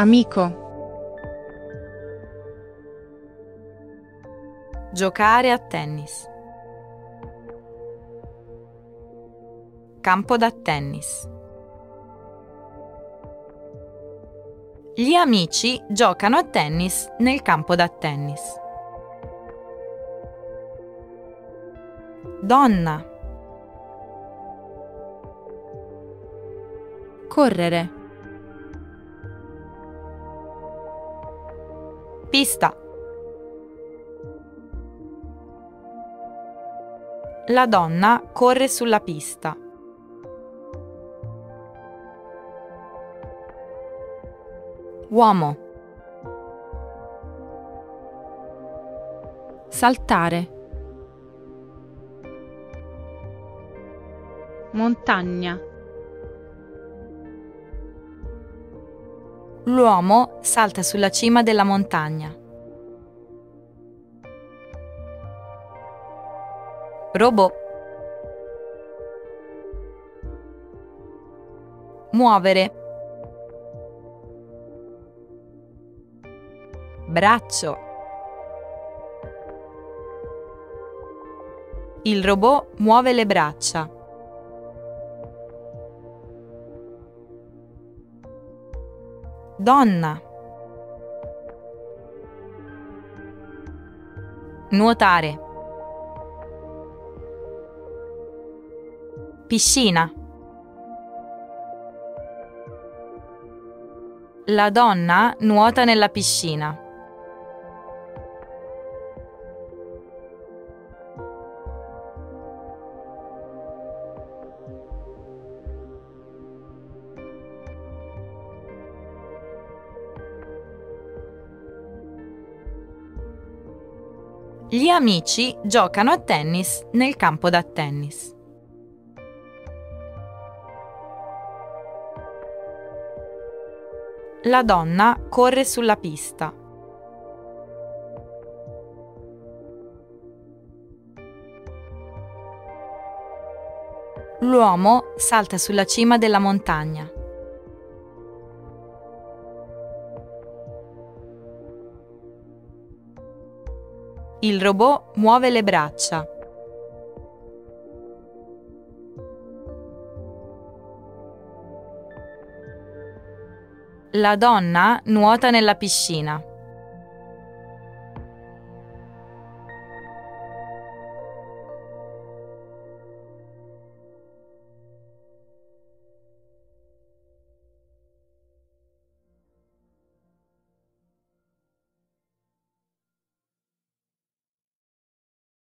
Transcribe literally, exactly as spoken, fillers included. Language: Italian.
Amico. Giocare a tennis. Campo da tennis. Gli amici giocano a tennis nel campo da tennis. Donna. Correre. Pista. La donna corre sulla pista. Uomo. Saltare. Montagna. L'uomo salta sulla cima della montagna. Robot. Muovere. Braccio. Il robot muove le braccia. Donna. Nuotare. Piscina. La donna nuota nella piscina. Gli amici giocano a tennis nel campo da tennis. La donna corre sulla pista. L'uomo salta sulla cima della montagna. Il robot muove le braccia. La donna nuota nella piscina.